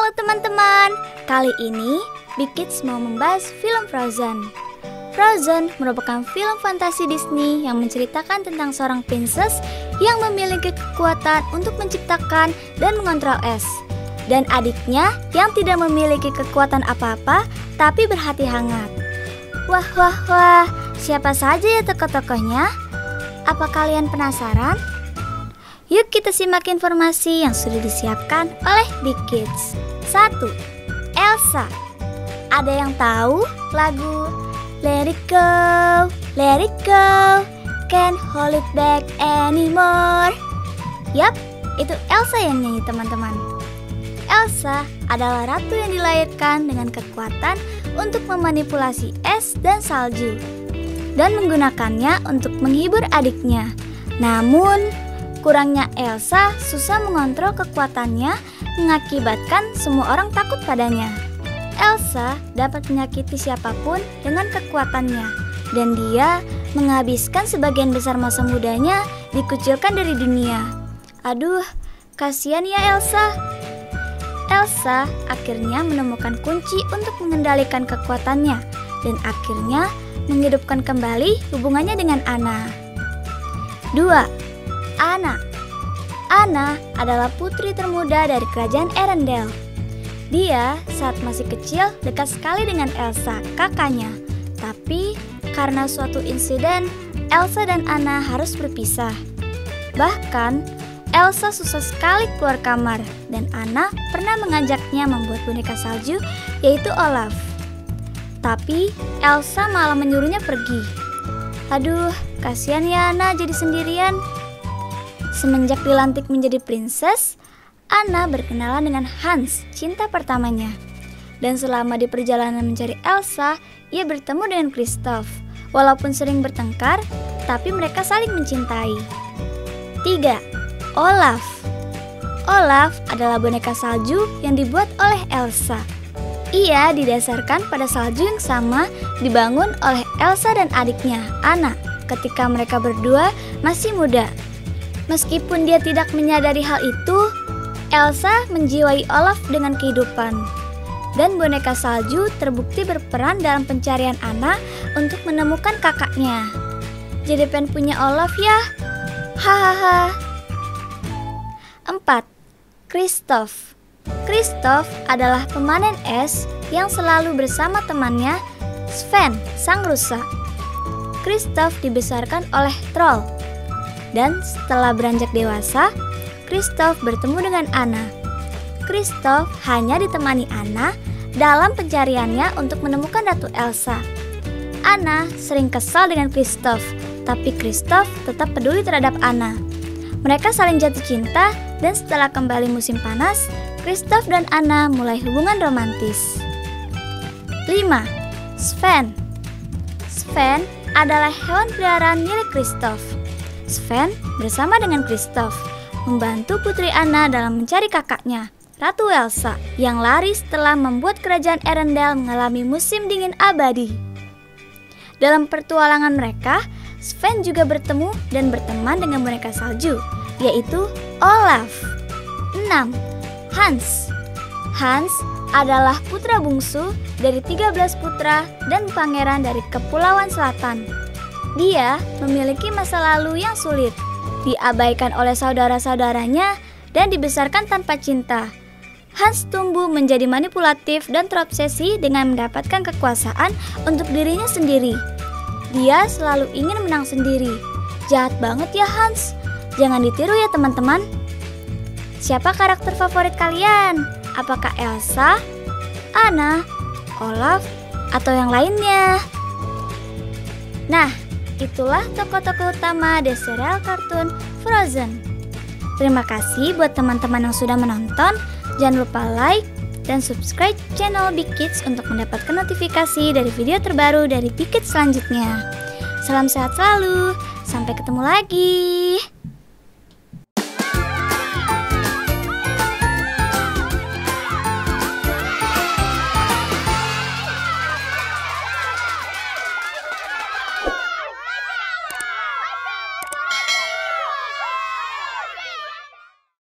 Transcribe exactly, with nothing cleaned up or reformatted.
Halo teman-teman, kali ini Big Kids mau membahas film Frozen. Frozen merupakan film fantasi Disney yang menceritakan tentang seorang princess yang memiliki kekuatan untuk menciptakan dan mengontrol es, dan adiknya yang tidak memiliki kekuatan apa-apa tapi berhati hangat. Wah wah wah, siapa saja ya tokoh-tokohnya? Apa kalian penasaran? Yuk kita simak informasi yang sudah disiapkan oleh Big Kids. satu. Elsa. Ada yang tahu lagu Let It Go, Let It Go, Can't Hold It Back Anymore? Yap, itu Elsa yang nyanyi teman-teman. Elsa adalah ratu yang dilahirkan dengan kekuatan untuk memanipulasi es dan salju dan menggunakannya untuk menghibur adiknya. Namun, kurangnya Elsa susah mengontrol kekuatannya mengakibatkan semua orang takut padanya. Elsa dapat menyakiti siapapun dengan kekuatannya, dan dia menghabiskan sebagian besar masa mudanya dikucilkan dari dunia. Aduh, kasihan ya Elsa. Elsa akhirnya menemukan kunci untuk mengendalikan kekuatannya dan akhirnya menghidupkan kembali hubungannya dengan Anna. dua. Anna. Anna adalah putri termuda dari kerajaan Arendelle. Dia saat masih kecil dekat sekali dengan Elsa, kakaknya. Tapi karena suatu insiden, Elsa dan Anna harus berpisah. Bahkan Elsa susah sekali keluar kamar dan Anna pernah mengajaknya membuat boneka salju, yaitu Olaf. Tapi Elsa malah menyuruhnya pergi. Aduh, kasihan ya Anna jadi sendirian. Semenjak dilantik menjadi princess, Anna berkenalan dengan Hans, cinta pertamanya. Dan selama di perjalanan mencari Elsa, ia bertemu dengan Kristoff. Walaupun sering bertengkar, tapi mereka saling mencintai. tiga. Olaf. Olaf adalah boneka salju yang dibuat oleh Elsa. Ia didasarkan pada salju yang sama dibangun oleh Elsa dan adiknya, Anna, ketika mereka berdua masih muda. Meskipun dia tidak menyadari hal itu, Elsa menjiwai Olaf dengan kehidupan. Dan boneka salju terbukti berperan dalam pencarian Anna untuk menemukan kakaknya. Jadi pengen punya Olaf ya? Hahaha. empat. Kristoff. Kristoff adalah pemanen es yang selalu bersama temannya Sven, sang rusa. Kristoff dibesarkan oleh troll. Dan setelah beranjak dewasa, Kristoff bertemu dengan Anna. Kristoff hanya ditemani Anna dalam pencariannya untuk menemukan Ratu Elsa. Anna sering kesal dengan Kristoff, tapi Kristoff tetap peduli terhadap Anna. Mereka saling jatuh cinta dan setelah kembali musim panas, Kristoff dan Anna mulai hubungan romantis. lima. Sven. Sven adalah hewan peliharaan milik Kristoff. Sven bersama dengan Kristoff membantu putri Anna dalam mencari kakaknya, Ratu Elsa, yang lari setelah membuat kerajaan Arendelle mengalami musim dingin abadi. Dalam pertualangan mereka, Sven juga bertemu dan berteman dengan boneka salju, yaitu Olaf. enam. Hans. Hans adalah putra bungsu dari tiga belas putra dan pangeran dari Kepulauan Selatan. Dia memiliki masa lalu yang sulit, diabaikan oleh saudara-saudaranya dan dibesarkan tanpa cinta. Hans tumbuh menjadi manipulatif dan terobsesi dengan mendapatkan kekuasaan untuk dirinya sendiri. Dia selalu ingin menang sendiri. Jahat banget ya Hans. Jangan ditiru ya teman-teman. Siapa karakter favorit kalian? Apakah Elsa, Anna, Olaf, atau yang lainnya? Nah, itulah tokoh-tokoh utama dari serial kartun Frozen. Terima kasih buat teman-teman yang sudah menonton. Jangan lupa like dan subscribe channel Big Kids untuk mendapatkan notifikasi dari video terbaru dari Big Kids selanjutnya. Salam sehat selalu, sampai ketemu lagi.